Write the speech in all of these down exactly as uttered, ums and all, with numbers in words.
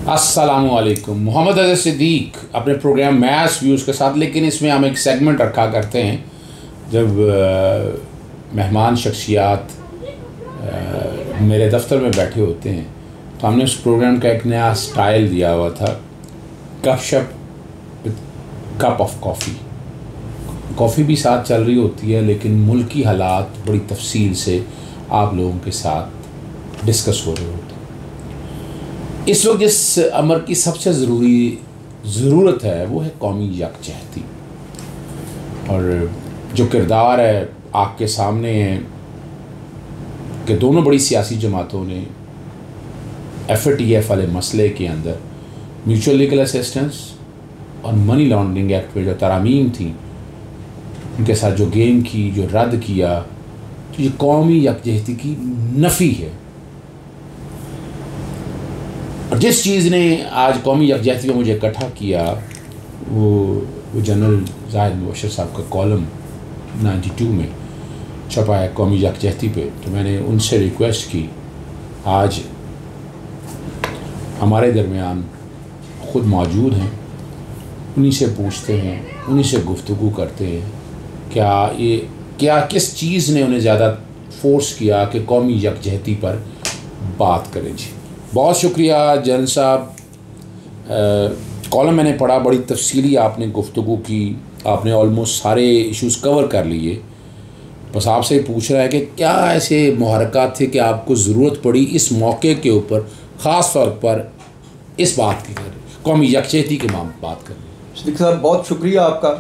अस्सलामुअलैकुम। मोहम्मद अज़हर सिद्दीक अपने programme maths views के साथ, लेकिन इसमें हम एक सेगमेंट रखा करते हैं जब मेहमान शख्सियात मेरे दफ्तर में बैठे होते हैं, तो हमने उस प्रोग्राम का एक नया स्टाइल दिया हुआ था, गपशप with cup of coffee. Coffee भी साथ चल रही होती है, लेकिन मुल्की हालात बड़ी तफसील से आप लोगों के साथ डिस्कस हो रहे होते हैं। इस वक्त जिस अमर की सबसे ज़रूरी ज़रूरत है वो है कौमी यकजहती, और जो किरदार है आपके सामने है कि दोनों बड़ी सियासी जमातों ने एफ ए टी एफ वाले मसले के अंदर म्यूचुअल लीगल असिस्टेंस और मनी लॉन्ड्रिंग एक्ट पे जो तरामीम थी उनके साथ जो गेम की, जो रद्द किया, तो ये कौमी यकजहती की नफ़ी है। और जिस चीज़ ने आज कौमी यकजहती में मुझे इकट्ठा किया वो वो जनरल जाहिद मुबशर साहब का कॉलम बानवे में छपा है कौमी यकजहती पे। तो मैंने उनसे रिक्वेस्ट की आज हमारे दरमियान ख़ुद मौजूद हैं, उन्हीं से पूछते हैं, उन्हीं से गुफ्तगू करते हैं क्या ये क्या किस चीज़ ने उन्हें ज़्यादा फोर्स किया कि कौमी यकजहती पर बात करें। जी बहुत शुक्रिया जनरल साहब। कॉलम मैंने पढ़ा, बड़ी तफसीली आपने गुफ्तगू की, आपने ऑलमोस्ट सारे इश्यूज़ कवर कर लिए। बस आपसे ही पूछ रहा है कि क्या ऐसे मुहरक़ात थे कि आपको ज़रूरत पड़ी इस मौके के ऊपर ख़ास तौर पर इस बात की कौमी यकजहती के माम बात करनी। सिद्दीक साहब बहुत शुक्रिया आपका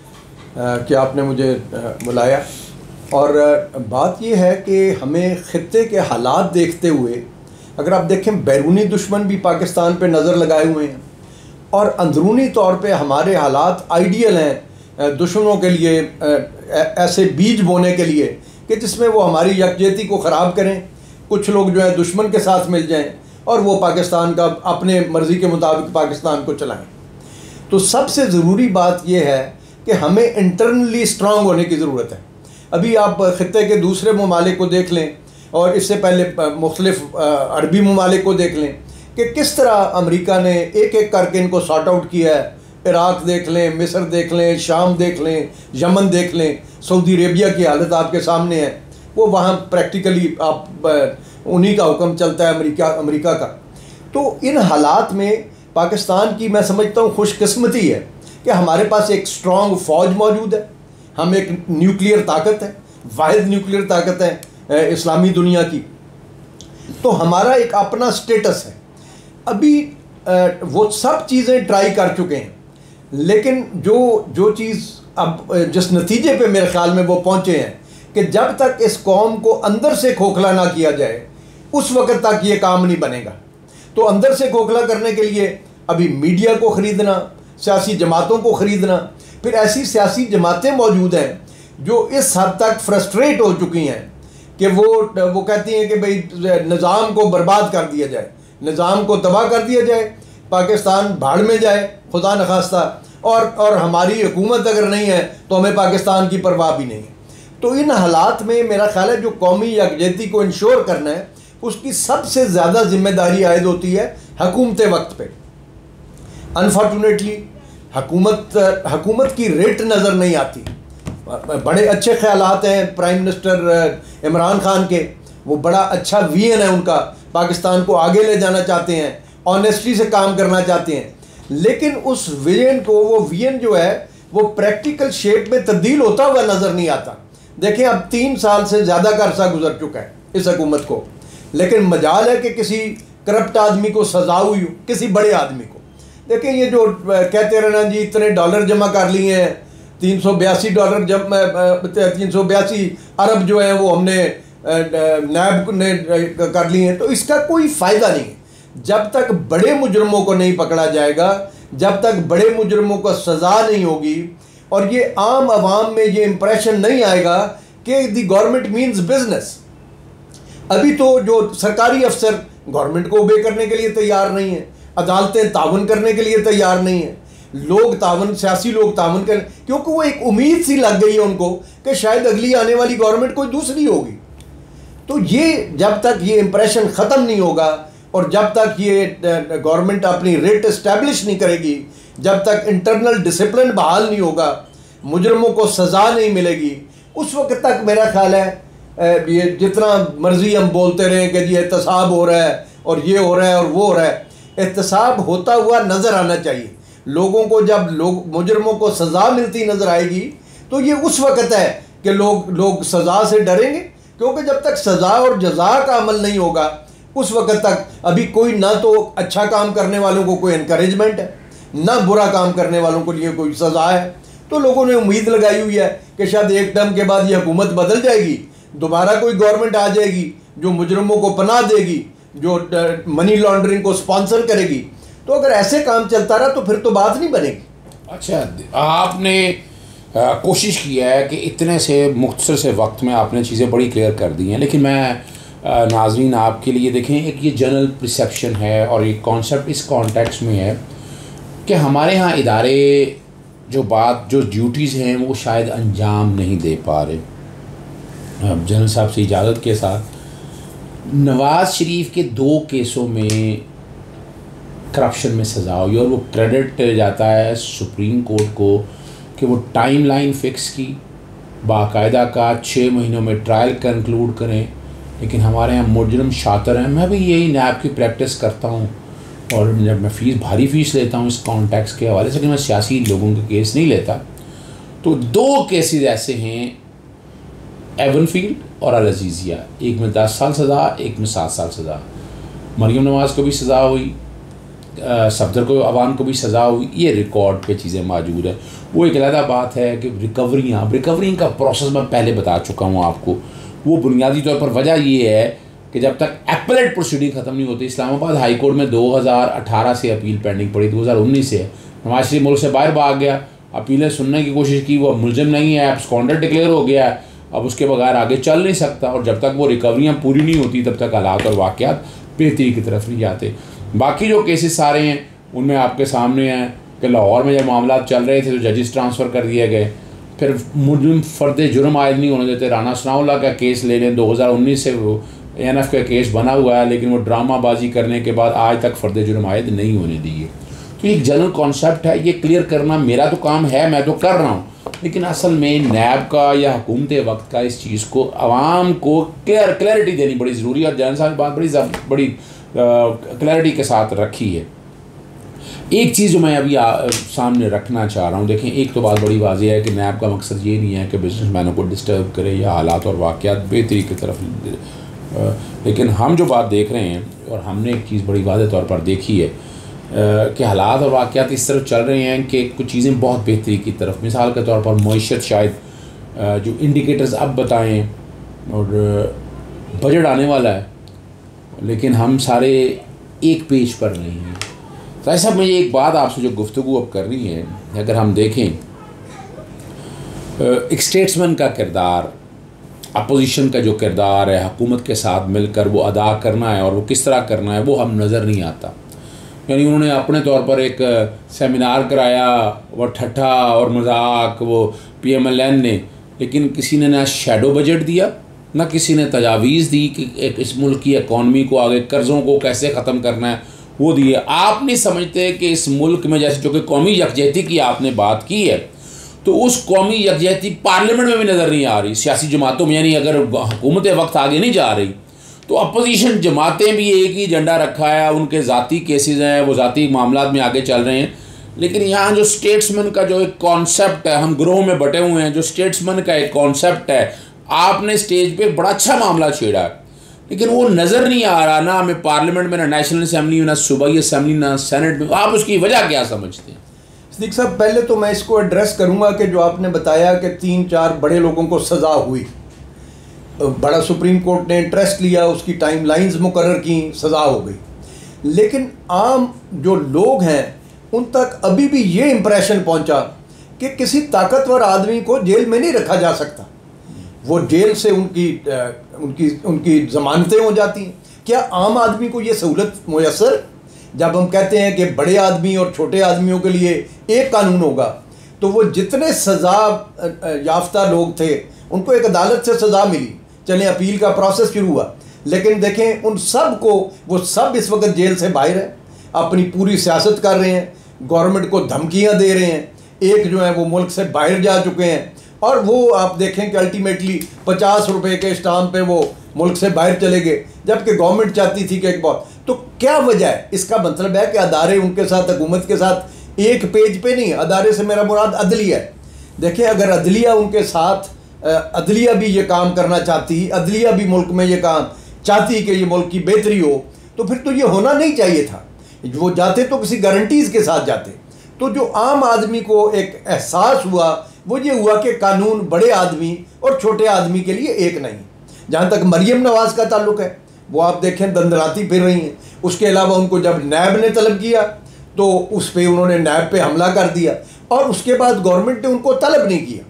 आ, कि आपने मुझे आ, बुलाया। और आ, बात ये है कि हमें ख़ित्ते के हालात देखते हुए, अगर आप देखें बैरूनी दुश्मन भी पाकिस्तान पे नज़र लगाए हुए हैं और अंदरूनी तौर पे हमारे हालात आइडियल हैं दुश्मनों के लिए, ऐसे बीज बोने के लिए कि जिसमें वो हमारी यकजहती को ख़राब करें। कुछ लोग जो है दुश्मन के साथ मिल जाएं और वो पाकिस्तान का अपने मर्ज़ी के मुताबिक पाकिस्तान को चलाएं। तो सबसे ज़रूरी बात यह है कि हमें इंटरनली स्ट्रांग होने की ज़रूरत है। अभी आप ख़ित्ते के दूसरे ममालिक को देख लें और इससे पहले मुख्तलिफ अरबी ममालिक को देख लें कि किस तरह अमेरिका ने एक एक करके इनको सॉर्ट आउट किया है। इराक़ देख लें, मिस्र देख लें, शाम देख लें, यमन देख लें, सऊदी अरेबिया की हालत आपके सामने है। वो वहाँ प्रैक्टिकली आप उन्हीं का हुक्म चलता है, अमेरिका अमेरिका का। तो इन हालात में पाकिस्तान की मैं समझता हूँ खुशकिस्मती है कि हमारे पास एक स्ट्रॉन्ग फ़ौज मौजूद है, हम एक न्यूक्लियर ताकत है, वाहिद न्यूक्लियर ताकत है इस्लामी दुनिया की। तो हमारा एक अपना स्टेटस है। अभी वो सब चीज़ें ट्राई कर चुके हैं, लेकिन जो जो चीज़ अब जिस नतीजे पे मेरे ख़्याल में वो पहुँचे हैं कि जब तक इस कौम को अंदर से खोखला ना किया जाए उस वक़्त तक ये काम नहीं बनेगा। तो अंदर से खोखला करने के लिए अभी मीडिया को ख़रीदना, सियासी जमातों को ख़रीदना, फिर ऐसी सियासी जमातें मौजूद हैं जो इस हद तक फ्रस्ट्रेट हो चुकी हैं कि वो वो कहती हैं कि भाई निज़ाम को बर्बाद कर दिया जाए, निज़ाम को तबाह कर दिया जाए, पाकिस्तान भाड़ में जाए खुदा न खास्ता, और और हमारी हुकूमत अगर नहीं है तो हमें पाकिस्तान की परवाह भी नहीं है। तो इन हालात में मेरा ख्याल है जो कौमी यकजहती को इंश्योर करना है उसकी सबसे ज़्यादा जिम्मेदारी आयद होती है हुकूमत वक्त पे। अनफॉर्चुनेटली हुकूमत हुकूमत की रेट नज़र नहीं आती। बड़े अच्छे ख्यालात हैं प्राइम मिनिस्टर इमरान खान के, वो बड़ा अच्छा विजन है उनका, पाकिस्तान को आगे ले जाना चाहते हैं, ऑनेस्टी से काम करना चाहते हैं, लेकिन उस विजन को वो विजन जो है वो प्रैक्टिकल शेप में तब्दील होता हुआ नज़र नहीं आता। देखें अब तीन साल से ज़्यादा का अरसा गुजर चुका है इस हुकूमत को, लेकिन मजाल है कि किसी करप्ट आदमी को सजा हुई हो, किसी बड़े आदमी को। देखें ये जो कहते रहना जी इतने डॉलर जमा कर लिए हैं, तीन सौ बयासी डॉलर जब तीन सौ बयासी अरब जो है वो हमने नैब ने कर लिए हैं, तो इसका कोई फ़ायदा नहीं है। जब तक बड़े मुजरमों को नहीं पकड़ा जाएगा, जब तक बड़े मुजरमों को सज़ा नहीं होगी और ये आम आवाम में ये इम्प्रेशन नहीं आएगा कि दी गवर्नमेंट मीन्स बिजनेस। अभी तो जो सरकारी अफसर गवर्नमेंट को ओबे करने के लिए तैयार नहीं है, अदालतें तावन करने के लिए तैयार नहीं है, लोग तावन, सियासी लोग तावन करें, क्योंकि वो एक उम्मीद सी लग गई है उनको कि शायद अगली आने वाली गवर्नमेंट कोई दूसरी होगी। तो ये जब तक ये इम्प्रेशन ख़त्म नहीं होगा और जब तक ये गवर्नमेंट अपनी रेट इस्टेब्लिश नहीं करेगी, जब तक इंटरनल डिसिप्लिन बहाल नहीं होगा, मुजरमों को सज़ा नहीं मिलेगी, उस वक्त तक मेरा ख्याल है ये जितना मर्जी हम बोलते रहे कि जी एहतसाब हो रहा है और ये हो रहा है और वो हो रहा है, एहतसाब होता हुआ नज़र आना चाहिए लोगों को। जब लोग मुजरमों को सज़ा मिलती नज़र आएगी तो ये उस वक्त है कि लोग लोग सज़ा से डरेंगे, क्योंकि जब तक सज़ा और जज़ा का अमल नहीं होगा उस वक्त तक अभी कोई ना तो अच्छा काम करने वालों को कोई इनकरेजमेंट है, ना बुरा काम करने वालों को लिए कोई सज़ा है। तो लोगों ने उम्मीद लगाई हुई है कि शायद एक टर्म के बाद ये हुकूमत बदल जाएगी, दोबारा कोई गवर्नमेंट आ जाएगी जो मुजरमों को पनाह देगी, जो मनी लॉन्ड्रिंग को स्पॉन्सर करेगी। तो अगर ऐसे काम चलता रहा तो फिर तो बात नहीं बनेगी। अच्छा, आपने आ, कोशिश किया है कि इतने से मुख्तसर से वक्त में आपने चीज़ें बड़ी क्लियर कर दी हैं, लेकिन मैं नाज़रीन आपके लिए देखें, एक ये जनरल परसेप्शन है और एक कॉन्सेप्ट इस कॉन्टेक्स्ट में है कि हमारे यहाँ इदारे जो बात जो ड्यूटीज़ हैं वो शायद अंजाम नहीं दे पा रहे। अब जनरल साहब से इजाज़त के साथ, नवाज़ शरीफ के दो केसों में करप्शन में सज़ा हुई और वो क्रेडिट जाता है सुप्रीम कोर्ट को कि वो टाइम लाइन फ़िक्स की, बाकायदा का छः महीनों में ट्रायल कंक्लूड करें। लेकिन हमारे यहाँ मुजरम शातिर हैं। मैं भी यही नैब की प्रैक्टिस करता हूँ और जब मैं फ़ीस भारी फ़ीस लेता हूँ इस कॉन्टेक्स्ट के हवाले से कि मैं सियासी लोगों के केस नहीं लेता, तो दो केसेस ऐसे हैं, एवनफील्ड और अल अज़ीज़िया, एक में दस साल सज़ा, एक में सात साल सज़ा। मरियम नवाज़ को भी सज़ा हुई, सफदर को अवान को भी सज़ा हुई, ये रिकॉर्ड पे चीज़ें मौजूद है। वो एक अलग बात है कि रिकवरियाँ रिकवरी का प्रोसेस मैं पहले बता चुका हूँ आपको। वो बुनियादी तौर पर वजह ये है कि जब तक एपलेट प्रोसीडिंग ख़त्म नहीं होती, इस्लामाबाद हाई कोर्ट में दो हज़ार अठारह से अपील पेंडिंग पड़ी, दो हज़ार उन्नीस से नवाज शरीफ मुल्क से बाहर भाग गया, अपीलें सुनने की कोशिश की, वो मुलजिम नहीं है, एब्सकॉन्डर डिक्लेयर हो गया है, अब उसके बगैर आगे चल नहीं सकता। और जब तक वो रिकवरियाँ पूरी नहीं होती तब तक हालात और वाक़यात बेहतरी की तरफ नहीं जाते। बाकी जो केसेस सारे हैं उनमें आपके सामने हैं कि लाहौर में जब मामला चल रहे थे तो जजेस ट्रांसफ़र कर दिए गए, फिर मुजरिम फ़र्द जुर्म आयद नहीं होने देते। राना सनाउल्लाह का केस ले लें, दो हज़ार उन्नीस से वो एन एफ का केस बना हुआ है, लेकिन वो ड्रामाबाजी करने के बाद आज तक फ़र्द जुर्म आयद नहीं होने दिए। तो एक जनरल कॉन्सेप्ट है, ये क्लियर करना मेरा तो काम है, मैं तो कर रहा हूँ, लेकिन असल में नैब का या हुकूमत वक्त का इस चीज़ को आवाम को क्लियर क्लैरिटी देनी बड़ी ज़रूरी है। और जनरल साहब बात बड़ी बड़ी क्लैरिटी के साथ रखी है। एक चीज़ जो मैं अभी आ, सामने रखना चाह रहा हूँ, देखें, एक तो बात बड़ी वाज़ेह है कि नैब का मकसद ये नहीं है कि बिजनेसमैनों को डिस्टर्ब करे या हालात और वाक़यात बेहतरी की तरफ, लेकिन हम जो बात देख रहे हैं और हमने एक चीज़ बड़ी वाज़ेह तौर पर देखी है कि हालात और वाक़यात इस तरफ चल रहे हैं कि कुछ चीज़ें बहुत बेहतरी की तरफ, मिसाल के तौर पर मईशत शायद जो इंडिकेटर्स अब बताएँ, और बजट आने वाला है लेकिन हम सारे एक पेज पर नहीं हैं। तो ऐसा मुझे एक बात आपसे जो गुफ्तगू अब करनी है, अगर हम देखें एक स्टेट्समैन का किरदार, अपोजिशन का जो किरदार है हुकूमत के साथ मिलकर वो अदा करना है और वो किस तरह करना है वो हम नज़र नहीं आता। यानी उन्होंने अपने तौर पर एक सेमिनार कराया, वो ठट्ठा और मजाक वो पी एम एल एन ने, लेकिन किसी ने ना शैडो बजट दिया, ना किसी ने तजावीज़ दी कि एक इस मुल्क की इकॉनमी को आगे कर्ज़ों को कैसे ख़त्म करना है, वो दिए। आप नहीं समझते कि इस मुल्क में जैसे जो कि कौमी यकजहती की आपने बात की है, तो उस कौमी यकजहती पार्लियामेंट में भी नज़र नहीं आ रही, सियासी जमातों में। यानी अगर हुकूमत वक्त आगे नहीं जा रही तो अपोजिशन जमातें भी एक ही एजेंडा रखा है, उनके ज़ाती केसेस हैं, वो ज़ाती मामलात में आगे चल रहे हैं। लेकिन यहाँ जो स्टेट्समैन का जो एक कॉन्सेप्ट है, हम ग्रोह में बटे हुए हैं, जो स्टेट्समैन का एक कॉन्सेप्ट है, आपने स्टेज पे बड़ा अच्छा मामला छेड़ा है, लेकिन वो नज़र नहीं आ रहा, ना हमें पार्लियामेंट में, ना नेशनल असम्बली में, ना सूबाई असम्बली, ना सेनेट में। आप उसकी वजह क्या समझते हैं? सिद्दीक साहब, पहले तो मैं इसको एड्रेस करूँगा कि जो आपने बताया कि तीन चार बड़े लोगों को सज़ा हुई, बड़ा सुप्रीम कोर्ट ने इंटरेस्ट लिया, उसकी टाइम लाइन्स मुकर्रर की, सज़ा हो गई। लेकिन आम जो लोग हैं उन तक अभी भी ये इम्प्रेशन पहुँचा कि किसी ताकतवर आदमी को जेल में नहीं रखा जा सकता, वो जेल से उनकी उनकी उनकी ज़मानतें हो जाती हैं। क्या आम आदमी को ये सहूलत मुयसर? जब हम कहते हैं कि बड़े आदमी और छोटे आदमियों के लिए एक कानून होगा, तो वो जितने सज़ा याफ्ता लोग थे उनको एक अदालत से सज़ा मिली, चलें अपील का प्रोसेस शुरू हुआ, लेकिन देखें उन सब को, वो सब इस वक्त जेल से बाहर हैं, अपनी पूरी सियासत कर रहे हैं, गवर्नमेंट को धमकियां दे रहे हैं, एक जो है वो मुल्क से बाहर जा चुके हैं, और वो आप देखें कि अल्टीमेटली पचास रुपए के स्टाम्प पे वो मुल्क से बाहर चले गए, जबकि गवर्नमेंट चाहती थी कि एक बहुत। तो क्या वजह है? इसका मतलब है कि अदारे उनके साथ, हुकूमत के साथ एक पेज पे नहीं, अदारे से मेरा मुराद अदलिया है। देखिए अगर अदलिया उनके साथ, अदलिया भी ये काम करना चाहती, अदलिया भी मुल्क में ये काम चाहती कि ये मुल्क की बेहतरी हो, तो फिर तो ये होना नहीं चाहिए था। वो जाते तो किसी गारंटीज़ के साथ जाते। तो जो आम आदमी को एक एहसास हुआ वो ये हुआ कि कानून बड़े आदमी और छोटे आदमी के लिए एक नहीं। जहाँ तक मरियम नवाज़ का ताल्लुक है, वो आप देखें दंदराती फिर रही हैं। उसके अलावा उनको जब नैब ने तलब किया तो उस पर उन्होंने नैब पे हमला कर दिया, और उसके बाद गवर्नमेंट ने उनको तलब नहीं किया।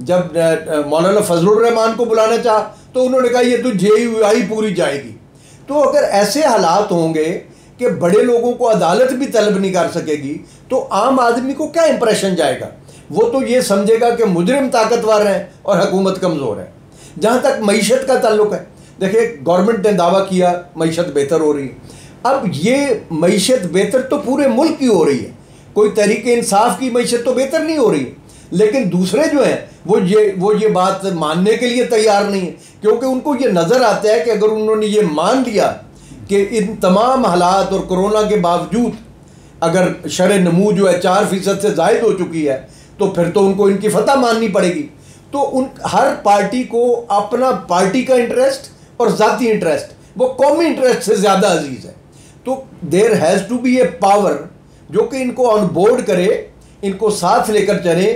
जब मौलाना फजलुर रहमान को बुलाना चाहा तो उन्होंने कहा ये तो जे यू आई पूरी जाएगी। तो अगर ऐसे हालात होंगे कि बड़े लोगों को अदालत भी तलब नहीं कर सकेगी, तो आम आदमी को क्या इंप्रेशन जाएगा? वो तो ये समझेगा कि मुजरिम ताकतवर हैं और हुकूमत कमज़ोर है। जहाँ तक मईशत का ताल्लुक है, देखिए गवर्नमेंट ने दावा किया मईशत बेहतर हो रही है। अब ये मईशत बेहतर तो पूरे मुल्क की हो रही है, कोई तहरीक इंसाफ की मईशत तो बेहतर नहीं हो रही है, लेकिन दूसरे जो हैं वो ये वो ये बात मानने के लिए तैयार नहीं है, क्योंकि उनको ये नज़र आता है कि अगर उन्होंने ये मान लिया कि इन तमाम हालात और कोरोना के बावजूद अगर शरह नमू जो है चार फीसद से ज़ायद हो चुकी है, तो फिर तो उनको इनकी फतह माननी पड़ेगी। तो उन हर पार्टी को अपना पार्टी का इंटरेस्ट और ज़ाती इंटरेस्ट वो कौमी इंटरेस्ट से ज़्यादा अजीज़ है। तो there has to be a power जो कि इनको ऑन बोर्ड करे, इनको साथ लेकर चले,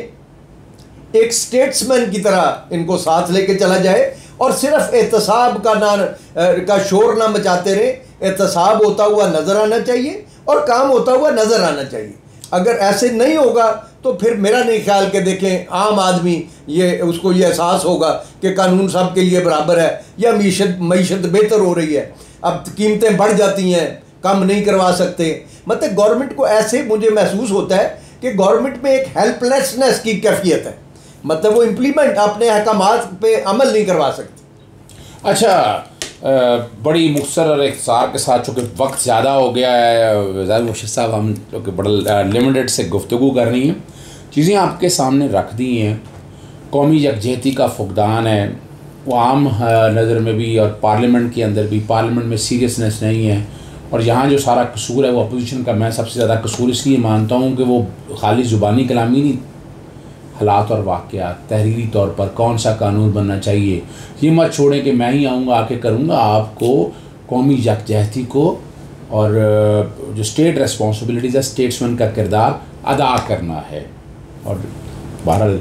एक स्टेट्समैन की तरह इनको साथ लेकर चला जाए, और सिर्फ एहतसाब का ना का शोर ना मचाते रहे। एहतसाब होता हुआ नज़र आना चाहिए और काम होता हुआ नज़र आना चाहिए। अगर ऐसे नहीं होगा तो फिर मेरा नहीं ख्याल कि देखें आम आदमी ये उसको ये एहसास होगा कि कानून सब के लिए बराबर है या मीशत मीशत बेहतर हो रही है। अब कीमतें बढ़ जाती हैं, कम नहीं करवा सकते। मतलब गवर्नमेंट को ऐसे मुझे महसूस होता है कि गवर्नमेंट में एक हेल्पलेसनेस की कैफियत है, मतलब वो इम्प्लीमेंट अपने अहकामात पे अमल नहीं करवा सकती। अच्छा, बड़ी मुख्तसर और इख्तिसार के साथ, चूँकि वक्त ज़्यादा हो गया है ज़ाहिर मुर्शिद साहब, हम लोग बड़ा लिमिटेड से गुफ्तगू कर रही हैं, चीज़ें आपके सामने रख दी हैं। कौमी यकजहती का फुकदान है, वो आम नज़र में भी और पार्लियामेंट के अंदर भी, पार्लियामेंट में सीरियसनेस नहीं है, और यहाँ जो सारा कसूर है वो अपोजिशन का मैं सबसे ज़्यादा कसूर इसलिए मानता हूँ कि वो खाली ज़ुबानी कलामी नहीं, हालात और वाक़यात तहरीरी तौर पर कौन सा कानून बनना चाहिए, ये मत छोड़ें कि मैं ही आऊँगा आके करूँगा। आपको कौमी यकजहती को और जो स्टेट रिस्पॉन्सिबिलिटीज़ है, स्टेट्समैन का किरदार अदा करना है। और बहरहाल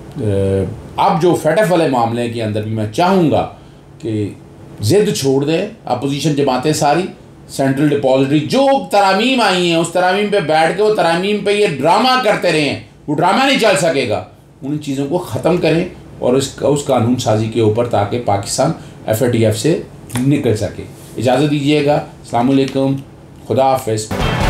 अब जो फेटफ वाले मामले के अंदर भी मैं चाहूँगा कि ज़िद छोड़ दें अपोजिशन जमातें सारी, सेंट्रल डिपॉजिटरी जो तरामीम आई हैं उस तरामीम पे बैठ के वो तरामीम पे ये ड्रामा करते रहें, वो ड्रामा नहीं चल सकेगा। उन चीज़ों को ख़त्म करें और उस उस कानून साजी के ऊपर, ताकि Pakistan F A T F से निकल सके। इजाज़त दीजिएगा। अस्सलाम वालेकुम, खुदा हाफ़िज़।